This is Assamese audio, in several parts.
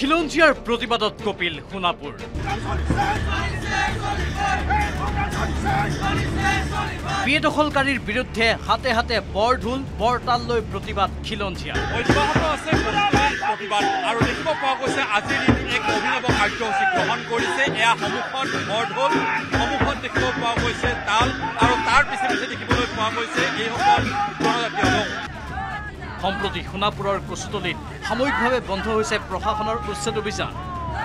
খিলঞ্জীয়াৰ প্ৰতিবাদত কপিল সোণাপুৰ। বেদখলকাৰীৰ বিৰুদ্ধে হাতে হাতে বৰঢোল বৰতাল লৈ প্ৰতিবাদ খিলঞ্জীয়া। অব্যাহত আছে প্ৰতিবাদ আৰু দেখিব পোৱা গৈছে আজিৰ এক অভিনৱ কাৰ্যসূচী গ্ৰহণ কৰিছে। এয়া সন্মুখত বৰঢোল, সন্মুখত দেখিব পোৱা গৈছে তাল আৰু তাৰ পিছে পিছে দেখিবলৈ পোৱা গৈছে এইসকল জনজাতীয় লোক। সম্প্ৰতি সোণাপুৰৰ কচুতলিত সাময়িকভাৱে বন্ধ হৈছে প্ৰশাসনৰ উচ্ছেদ অভিযান।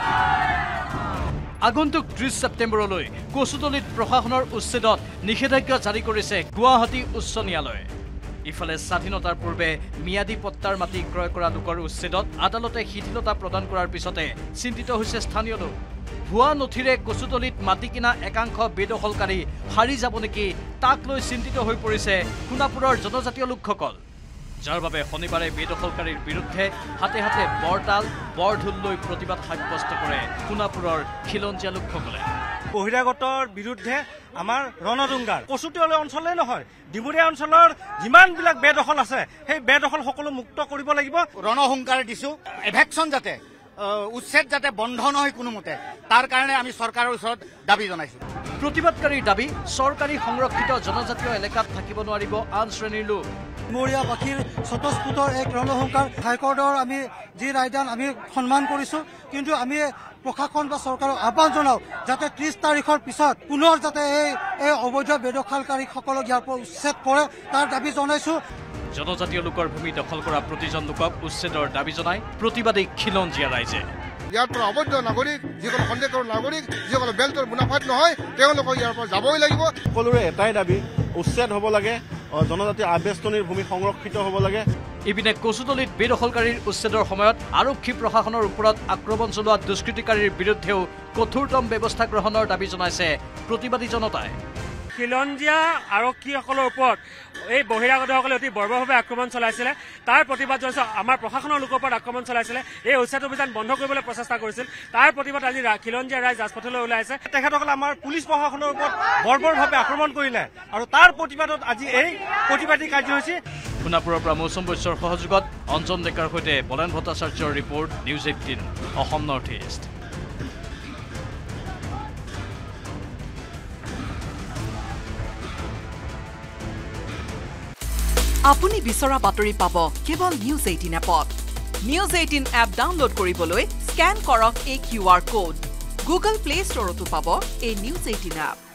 আগন্তুক 30 ছেপ্টেম্বৰলৈ কচুতলিত প্ৰশাসনৰ উচ্ছেদত নিষেধাজ্ঞা জাৰি কৰিছে গুৱাহাটী উচ্চ ন্যায়ালয়ে। ইফালে স্বাধীনতাৰ পূৰ্বে ম্যাদী পট্টাৰ মাটি ক্ৰয় কৰা লোকৰ উচ্ছেদত আদালতে শিথিলতা প্ৰদান কৰাৰ পিছতে চিন্তিত হৈছে স্থানীয় লোক। ভুৱা নথিৰে কচুতলিত মাটি কিনা একাংশ বেদখলকাৰী হাৰি যাব নেকি তাক লৈ চিন্তিত হৈ পৰিছে সোণাপুৰৰ জনজাতীয় লোকসকল, যাৰ বাবে শনিবাৰে বেদখলকাৰীৰ বিৰুদ্ধে হাতে হাতে বৰতাল বৰঢোল লৈ প্ৰতিবাদ সাব্যস্ত কৰে সোণাপুৰৰ খিলঞ্জীয়া লোকসকলে। বহিৰাগতৰ বিৰুদ্ধে আমাৰ ৰণদুংগাৰ কচুতলি অঞ্চলেই নহয়, ডিমুৰীয়া অঞ্চলৰ যিমানবিলাক বেদখল আছে সেই বেদখল সকলো মুক্ত কৰিব লাগিব। ৰণহুংকাৰ দিছো, এভেকশ্যন যাতে উচ্ছেদ যাতে বন্ধ নহয় কোনোমতে, তাৰ কাৰণে আমি চৰকাৰৰ ওচৰত দাবী জনাইছো। প্ৰতিবাদকাৰীৰ দাবী চৰকাৰী সংৰক্ষিত জনজাতীয় এলেকাত থাকিব নোৱাৰিব আন শ্ৰেণীৰ লোক। ডিমৰীয়াবাসীৰ স্বতঃস্ফূৰ্তৰ এক ৰণহুংকাৰ হাইকোৰ্টৰ আমি যি ৰায়দান আমি সন্মান কৰিছো, কিন্তু আমি প্ৰশাসন বা চৰকাৰক আহ্বান জনাওঁ যাতে 30 তাৰিখৰ পিছত পুনৰ যাতে এই অবৈধ বেদখলকাৰীসকলক ইয়াৰ পৰা উচ্ছেদ কৰে তাৰ দাবী জনাইছো। জনজাতীয় লোকৰ ভূমি দখল কৰা প্ৰতিজন লোকক উচ্ছেদৰ দাবী জনাই প্ৰতিবাদী খিলঞ্জীয়া ৰাইজে। ইয়াৰ পৰা অবৈধ নাগৰিক, যিসকল সন্দেহৰ নাগৰিক, যিসকল বেল্টৰ মুনাফাত নহয়, তেওঁলোকক ইয়াৰ পৰা যাবই লাগিব। সকলোৰে এটাই দাবী, উচ্ছেদ হ'ব লাগে, জনজাতীয় আবেষ্টনীৰ ভূমি সংৰক্ষিত হ'ব লাগে। ইপিনে কচুতলিত বেদখলকাৰীৰ উচ্ছেদৰ সময়ত আৰক্ষী প্ৰশাসনৰ ওপৰত আক্ৰমণ চলোৱা দুষ্কৃতিকাৰীৰ বিৰুদ্ধেও কঠোৰতম ব্যৱস্থা গ্ৰহণৰ দাবী জনাইছে প্ৰতিবাদী জনতাই। খিলঞ্জীয়া আৰক্ষীসকলৰ ওপৰত এই বহিৰাগতসকলে অতি বৰ্বৰভাৱে আক্ৰমণ চলাইছিলে, তাৰ প্ৰতিবাদ জনাইছে। আমাৰ প্ৰশাসনৰ লোকৰ ওপৰত আক্ৰমণ চলাইছিলে, এই উচ্ছেদ অভিযান বন্ধ কৰিবলৈ প্ৰচেষ্টা কৰিছিল, তাৰ প্ৰতিবাদ আজি খিলঞ্জীয়া ৰাইজ ৰাজপথলৈ ওলাইছে। তেখেতসকলে আমাৰ পুলিচ প্ৰশাসনৰ ওপৰত বৰ্বৰভাৱে আক্ৰমণ কৰিলে আৰু তাৰ প্ৰতিবাদত আজি এই প্ৰতিবাদী কাৰ্যসূচী। সোণাপুৰৰ পৰা মৌচুম বৈশ্যৰ সহযোগত অঞ্জন ডেকাৰ সৈতে বলেন ভট্টাচাৰ্যৰ report, news 18 Assam north east. আপুনি বিচৰা বাতৰি পাব কেৱল নিউজ 18 এপত। নিউজ 18 এপ ডাউনলোড কৰিবলৈ স্কেন কৰক এই QR কোড। গুগল প্লে ষ্টৰতো পাব এই নিউজ 18 এপ।